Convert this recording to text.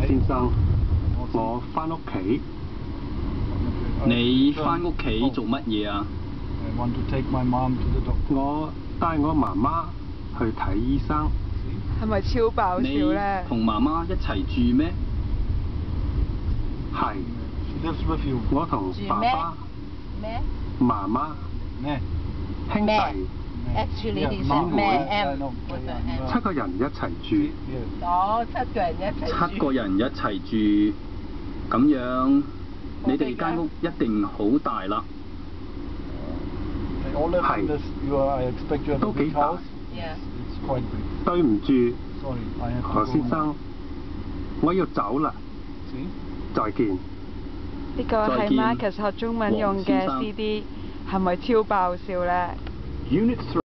先生，我翻屋企。 你翻屋企做乜嘢啊？ 我帶我媽媽去睇醫生。 係咪超爆笑咧？ 你同媽媽一齊住咩？ 係。我同爸爸、媽媽、兄弟。 Actually, he said 咩 7個人一齊住。 哦，7個人一齊住。 7個人一齊住，咁樣你哋間屋一定好大啦。 係，都幾大。對唔住，何先生，我要走啦。再見。 呢個係 Marcus 學中文用嘅 CD，係咪超爆笑咧？